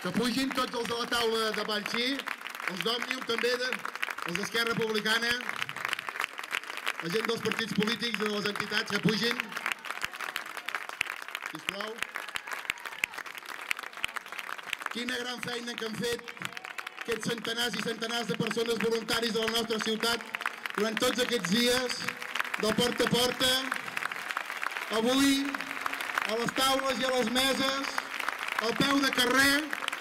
Que pugin tots els de la taula de Vallcí, els d'Òmnium també, els d'Esquerra Republicana, la gent dels partits polítics i de les entitats que pugin. Sisplau. Quina gran feina que han fet aquests centenars i centenars de persones voluntaris de la nostra ciutat durant tots aquests dies, del porta a porta, avui, a les taules i a les meses, al peu de carrer.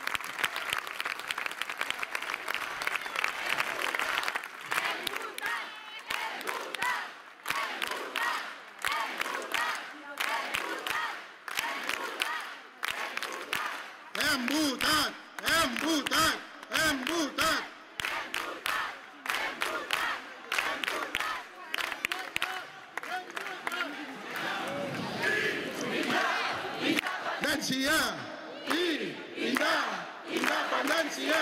Hem votat! Hem votat! Hem votat! Independència! Independència!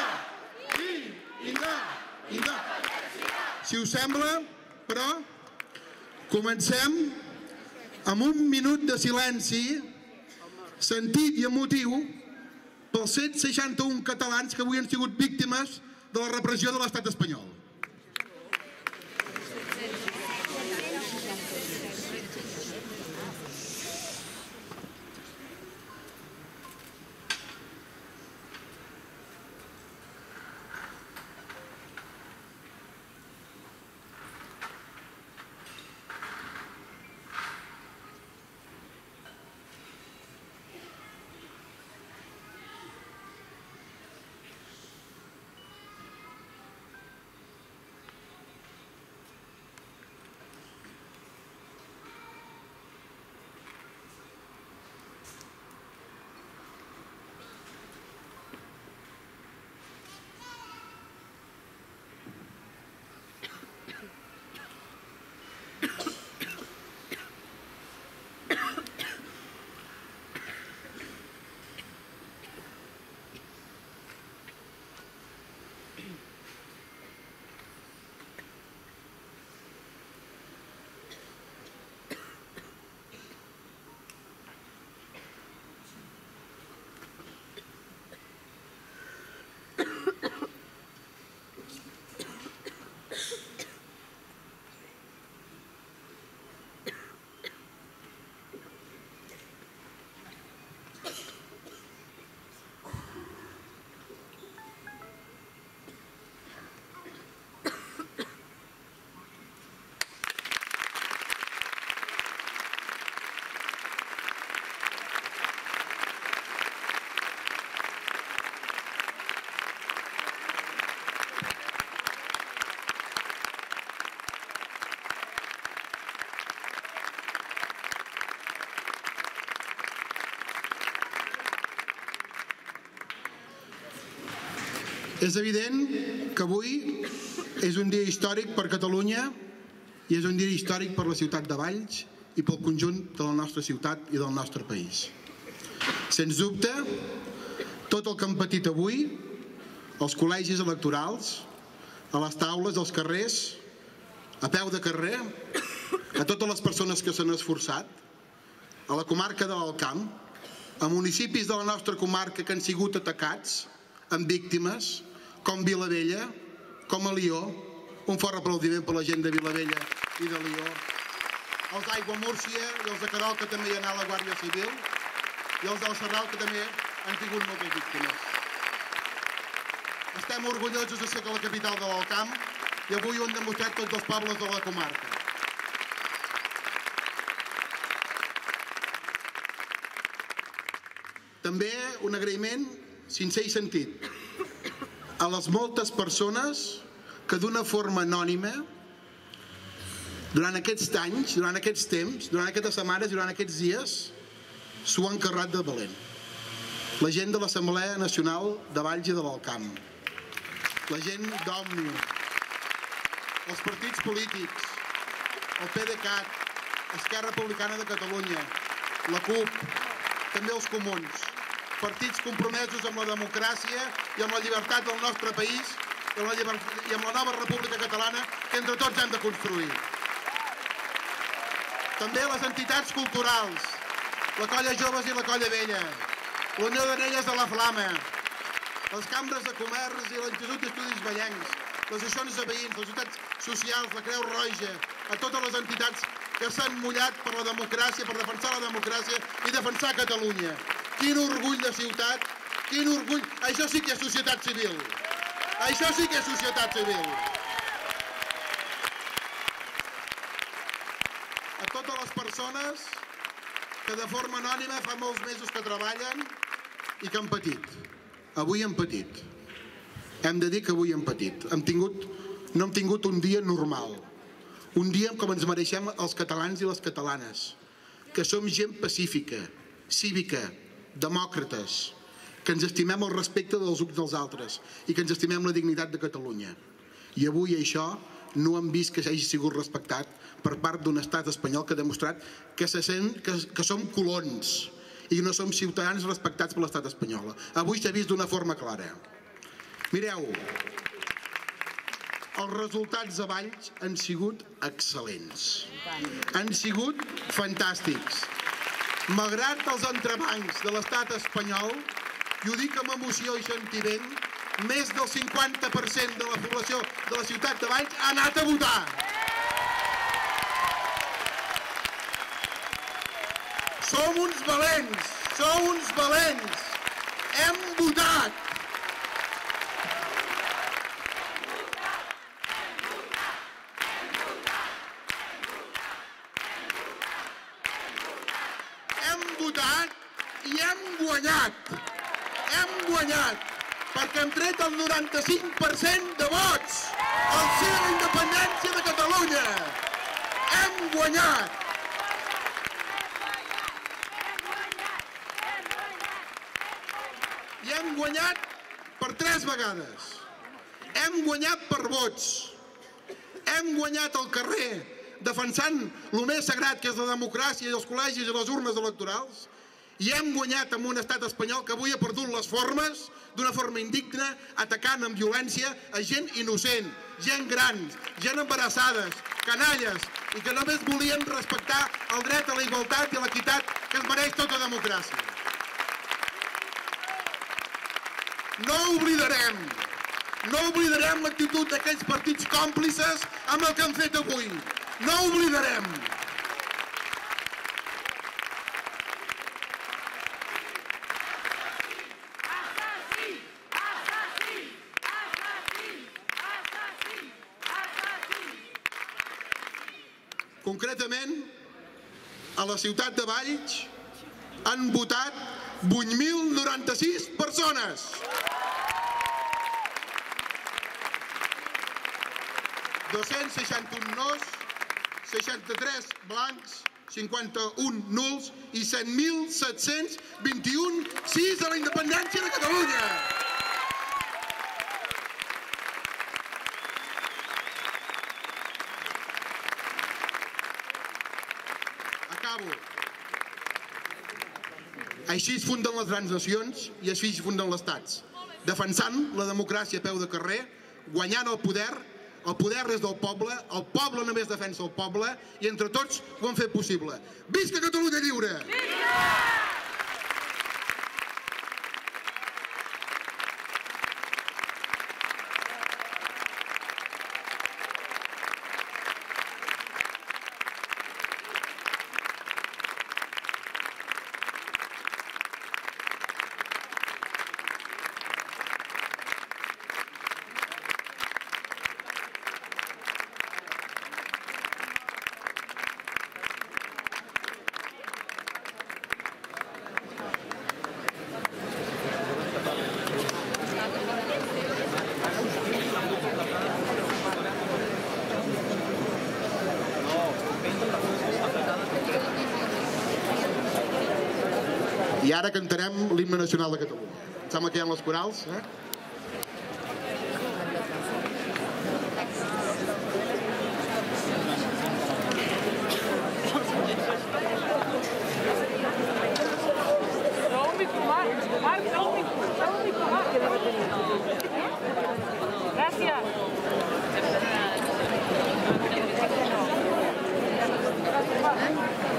Si us sembla, però, comencem amb un minut de silenci sentit i emotiu pels 161 catalans que avui han sigut víctimes de la repressió de l'estat espanyol. És evident que avui és un dia històric per Catalunya i és un dia històric per la ciutat de Valls i pel conjunt de la nostra ciutat i del nostre país. Sens dubte, tot el que hem patit avui, als col·legis electorals, a les taules, als carrers, a peu de carrer, a totes les persones que s'han esforçat, a la comarca de l'Alt Camp, a municipis de la nostra comarca que han sigut atacats amb víctimes, com Vilavella, com Alió, un fort aplaudiment per la gent de Vilavella i de Alió, els d'Aigua Múrcia i els de Querol, que també hi ha anat la Guàrdia Civil, i els del Serral, que també han tingut moltes víctimes. Estem orgullosos de ser a la capital de l'Alt Camp i avui ho han demostrat tots els pobles de la comarca. També un agraïment sincer i sentit a les moltes persones que d'una forma anònima durant aquests anys, durant aquests temps, durant aquestes setmanes, durant aquests dies s'ho han carregat de valent. La gent de l'Assemblea Nacional de Valls i de l'Alt Camp, la gent d'Òmnium, els partits polítics, el PDeCAT, Esquerra Republicana de Catalunya, la CUP, també els comuns, partits compromesos amb la democràcia i amb la llibertat del nostre país i amb la nova República Catalana que entre tots hem de construir. També les entitats culturals, la Colla Joves i la Colla Vella, la Unió d'Anelles de la Flama, les cambres de comerç i l'Institut d'Estudis Vallencs, les associacions de veïns, les societats socials, la Creu Roja, a totes les entitats que s'han mullat per la democràcia, per defensar la democràcia i defensar Catalunya. Quin orgull de ciutat, quin orgull. Això sí que és societat civil. Això sí que és societat civil. A totes les persones que de forma anònima fa molts mesos que treballen i que han patit. Avui han patit. Hem de dir que avui hem patit. No hem tingut un dia normal. Un dia com ens mereixem els catalans i les catalanes, que som gent pacífica, cívica, demòcrates, que ens estimem el respecte dels uns dels altres i que ens estimem la dignitat de Catalunya. I avui això no hem vist que s'hagi sigut respectat per part d'un estat espanyol que ha demostrat que som colons i no som ciutadans respectats per l'estat espanyol. Avui s'ha vist d'una forma clara. Mireu, els resultats de Valls han sigut excel·lents. Han sigut fantàstics. Malgrat els entrebancs de l'estat espanyol, i ho dic amb emoció i sentiment, més del 50% de la població de la ciutat de Valls ha anat a votar. Som uns valents, som uns valents. Hem votat. Hem votat i hem guanyat. Hem guanyat perquè hem tret el 95% de vots al sí de la independència de Catalunya. Hem guanyat. I hem guanyat per 3 vegades. Hem guanyat per vots. Hem guanyat al carrer defensant el més sagrat que és la democràcia i els col·legis i les urnes electorals. I hem guanyat amb un estat espanyol que avui ha perdut les formes d'una forma indigna, atacant amb violència a gent innocent, gent gran, gent embarassades, canalles, i que només volien respectar el dret a la igualtat i a l'equitat que es mereix tota democràcia. No oblidarem l'actitud d'aquells partits còmplices amb el que han fet avui. No oblidarem. Concretament, a la ciutat de Valls han votat 8.096 persones. 261 nos, 63 blancs, 51 nuls i 7.721 sís a la independència de Catalunya. Acabo. Així es funden les grans nacions i així es funden els estats, defensant la democràcia a peu de carrer, guanyant el poder és del poble, el poble només defensa el poble i entre tots ho hem fet possible. Visca Catalunya lliure! Visca! I ara cantarem l'himne nacional de Catalunya. Em sembla que hi ha les corals, Gracias.